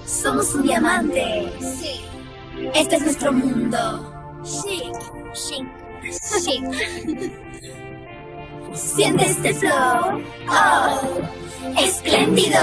Somos un diamante. Sí. Este es nuestro mundo. Chic. Chic. Chic. Siente este flow. Oh, espléndido.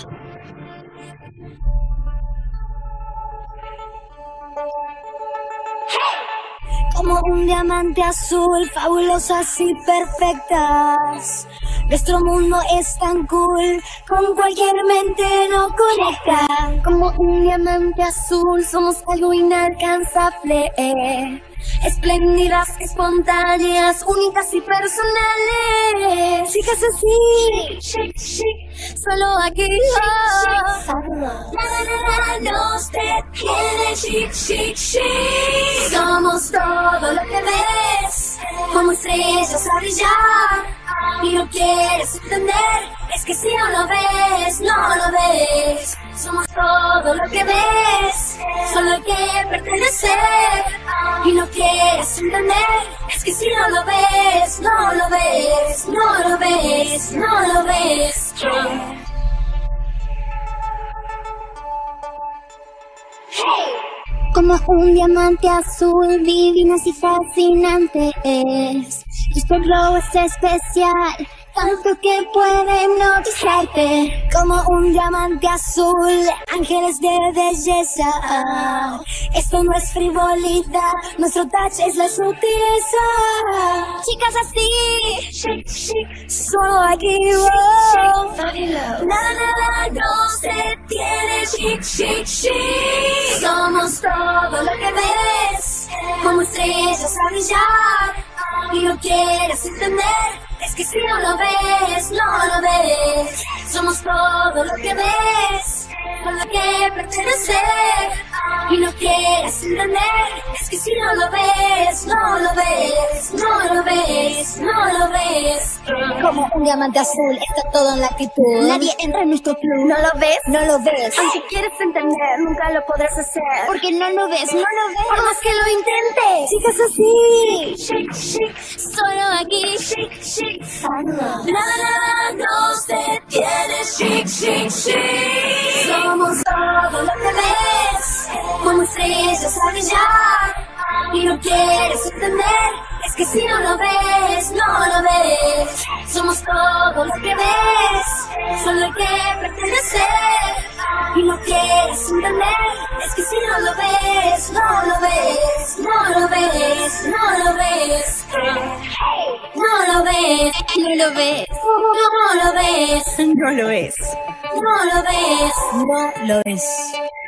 Como un diamante azul, fabulosas y perfectas. Nuestro mundo es tan cool, con cualquier mente no conecta. Como un diamante azul, somos algo inalcanzable. Espléndidas, espontáneas, únicas y personales. Chicas así, chic, chic, solo aquí. Nos detiene, chic, chic, chic. Somos todo lo que ves, como estrellas a brillar. Y no quieres entender, es que si no lo ves, no lo ves. Somos todo lo que ves, solo hay que pertenecer. Y no quieres entender, es que si no lo ves, no lo ves, no lo ves, no lo ves. Como un diamante azul, divinas y fascinantes. Nuestro globo es especial, tanto que puede hipnotizarte. Como un diamante azul, ángeles de belleza. Esto no es frivolidad, nuestro touch es la sutileza. Chicas así, chic, chic, solo aquí. Nada nos detiene, chic, chic, chic. Somos todo lo que ves, como estrellas a brillar. Y no quieres entender, es que si no lo ves, no lo ves. Somos todo lo que ves, solo hay que pertenecer. Y no quieres entender, es que si no lo ves, no lo ves, no lo ves, no lo ves. Como un diamante azul, está todo en la actitud. Nadie entra en nuestro club. ¿No lo ves? No lo ves. Aunque quieres entender, nunca lo podrás hacer. Porque no lo ves, no lo ves. Por más que lo intentes. Chicas así, Chic, chic, solo aquí. chic, chic. Nada nos detiene, chic, chic, chic. Somos todo lo que ves, como estrellas a brillar. Y no quieres entender, es que si no lo ves, no lo ves. Somos todo lo que ves, solo hay que pertenecer. Y no quieres entender, es que si no lo ves, no lo ves, no lo ves, no lo ves. No lo ves, No lo ves. no lo ves, No lo ves. no lo ves. No lo ves.